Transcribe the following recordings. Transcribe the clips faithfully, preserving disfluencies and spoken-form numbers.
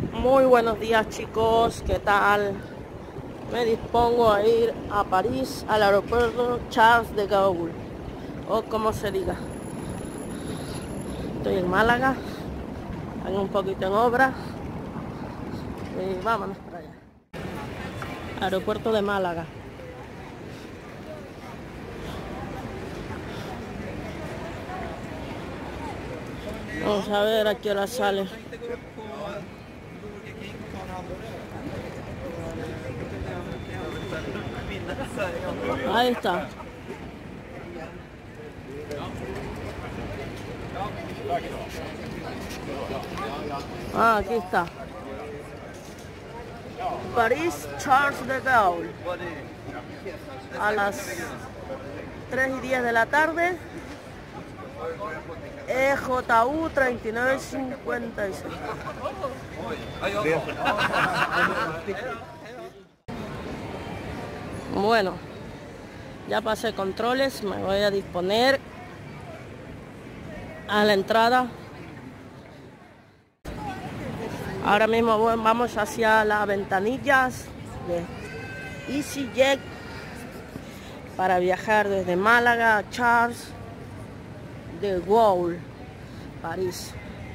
Muy buenos días, chicos, ¿qué tal? Me dispongo a ir a París, al aeropuerto Charles de Gaulle, o como se diga. Estoy en Málaga, están un poquito en obra y vámonos para allá. Aeropuerto de Málaga. Vamos a ver a qué hora sale. Ahí está. Ah, aquí está. París, Charles de Gaulle. A las tres y diez de la tarde. E J U treinta y nueve cincuenta y seis. Bueno, ya pasé controles, me voy a disponer a la entrada. Ahora mismo vamos hacia las ventanillas de EasyJet para viajar desde Málaga a Charles de Gaulle, París.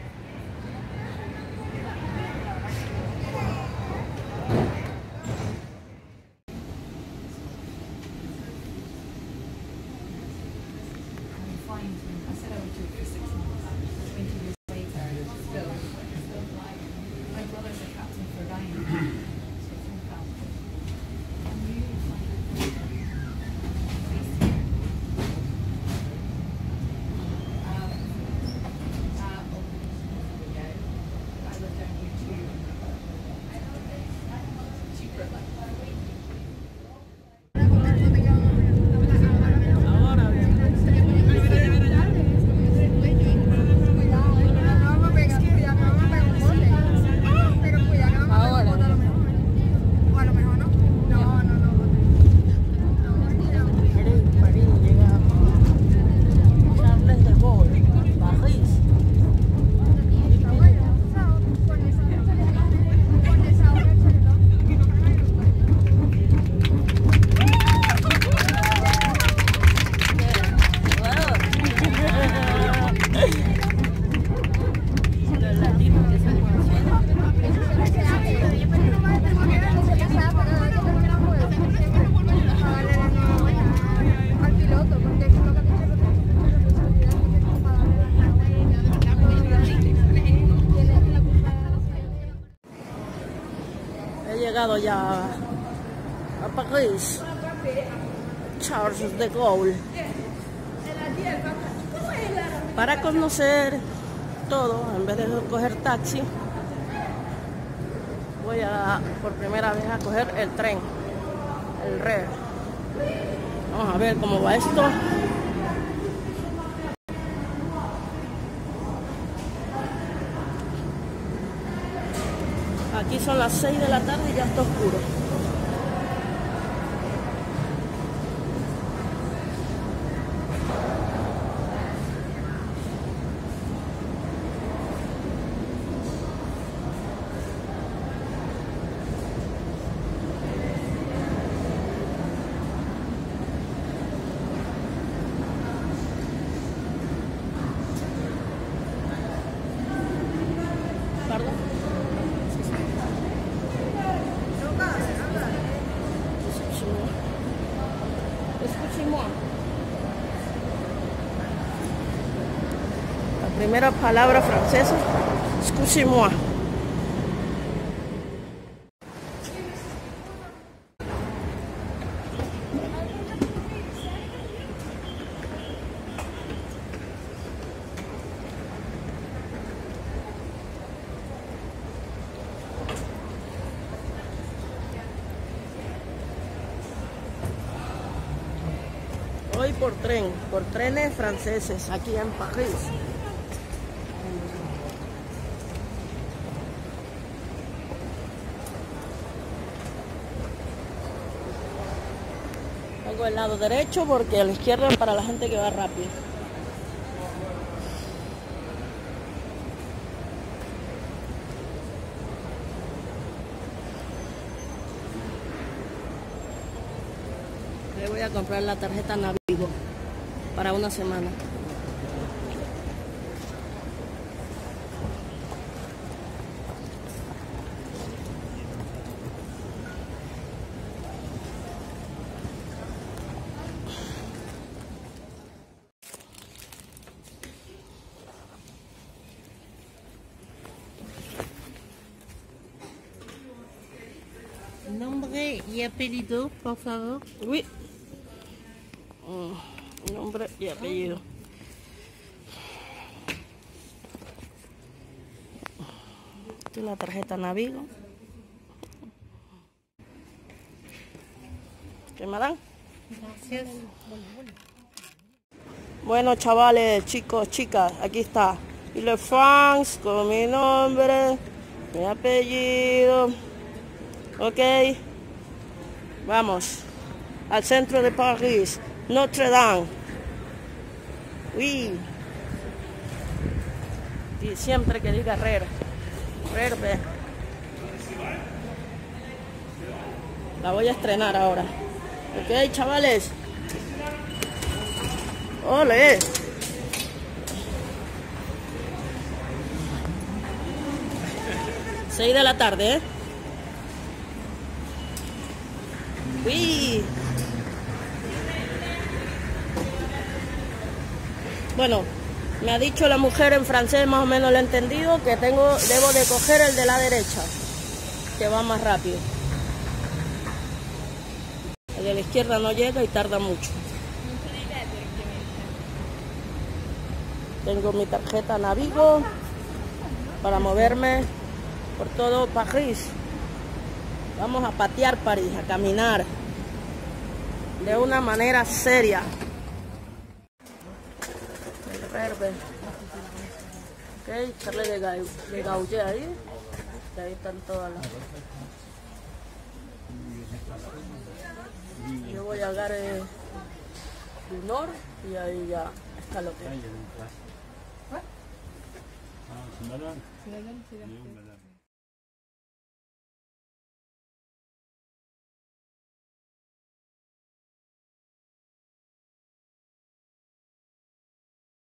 He llegado ya a París, Charles de Gaulle, para conocer todo. En vez de coger taxi, voy a por primera vez a coger el tren, el R E R. Vamos a ver cómo va esto. Aquí son las seis de la tarde y ya está oscuro. ¿Perdón? La primera palabra francesa, excusez-moi. Hoy por tren, por trenes franceses aquí en París. Tengo el lado derecho porque a la izquierda es para la gente que va rápido. Le voy a comprar la tarjeta Navigo para una semana. Nombre y apellido, por favor. Oui. Mm, nombre y apellido. Esta es la tarjeta Navigo. ¿Qué me dan? Gracias. Bueno, chavales, chicos, chicas, aquí está. Ile-France con mi nombre, mi apellido. Ok. Vamos al centro de París, Notre Dame. Uy. Y siempre que diga Herrera. Herrera. La voy a estrenar ahora. Ok, chavales. ¡Ole! Seis de la tarde, ¿eh? Uy. Bueno, me ha dicho la mujer en francés, más o menos lo he entendido, que tengo, debo de coger el de la derecha, que va más rápido. El de la izquierda no llega y tarda mucho. Tengo mi tarjeta Navigo para moverme por todo París. Vamos a patear París, a caminar de una manera seria. El verde. Ok, echarle de, ga de gauche ahí. Que ahí están todas las... Yo voy a Gare du Nord y ahí ya está lo que...